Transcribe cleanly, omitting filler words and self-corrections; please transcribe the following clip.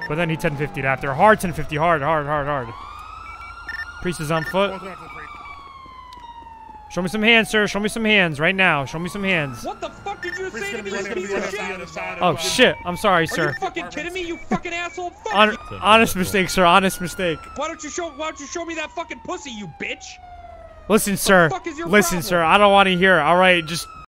But then he 1050'd after. Hard 1050. Hard. Priest is on foot. Show me some hands, sir. Show me some hands right now. Show me some hands. What the fuck did you say to me, you piece of shit? Oh, shit. I'm sorry, sir. Are you fucking kidding me, you fucking asshole? Fuck you. Honest mistake, sir. Honest mistake. Why don't you show me that fucking pussy, you bitch? Listen, sir. What the fuck is your Listen, problem? sir. I don't want to hear it. All right, just